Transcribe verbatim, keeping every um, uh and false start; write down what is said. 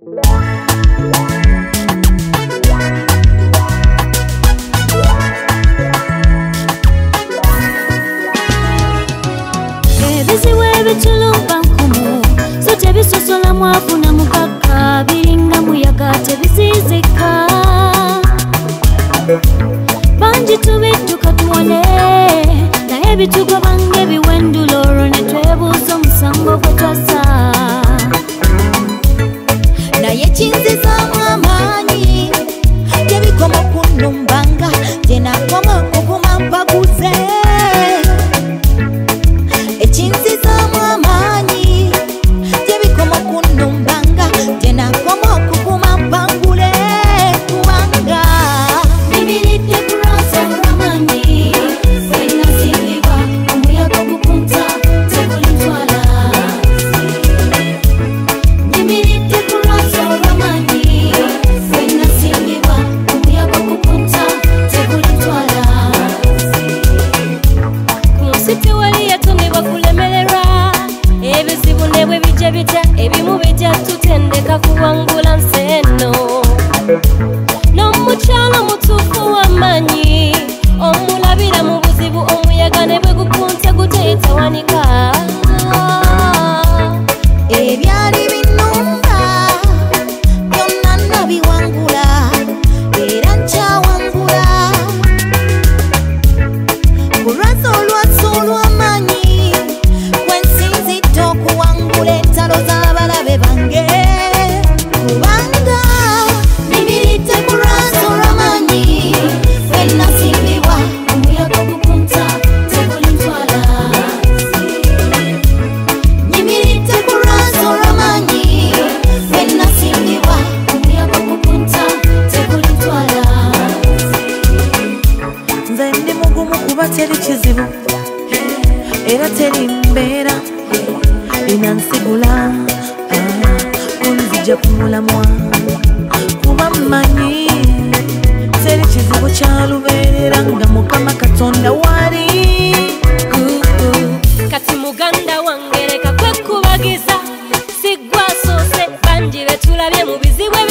Ebiziwe bitulumba nkumu so tebisosola mwafuna mukaka biringa muyaga tebisizika banji tubidduka tuwone naye bitugo bange biwendulo olwo ne twebuuza omusango gwe twassa naye kinzizaamu amaanyi gyebikoma kunnumbanga gye nakoma okuvuma mpaguze ekinzizaamu amaanyi gyebikoma kunnumbanga gye nakoma okuvuma mpangule kubanga bibiridde kurasa olw'amaanyi senasingibwa omuyaga ogukunta tegulintwala bibiridde kurasa olw'amaanyi senasingibwa omuyaga ogukunta tegulintwala ku nsi tewali yatumibwa kulemererwa ebizibu ne bwe bijja bitya ebimu bijja tutendeka kuwangula nsi eno n'omukyalo mutuufu w'amaanyi omulabira mu buzibu omuyaga ne bwe gukunta guteetawanika ebyali binnumba byonna nabiwangula era nkyawangula kulwaza olwatsi olw'amaanyi kwe nsinzidde okuwangula entalo z'abalabe bange kubanga bibiridde kulwaza olw'amaanyi kwe nasimbibwa omuyaga ogukunta tegulintwala nyimiridde kulwaza olw'amaanyi kwe nasimbibwa omuyaga ogukunta tegulintwala nze ndi mugumu kuba teri kizibu era teri mbeera enansigula kunzija kumulamwa kuba mmanyi teri kizibu kyalubeerera nga Mukama Katonda wali kati muganda wange leka kwekubagiza siggwa asoose bangi be tulabye mu bizibu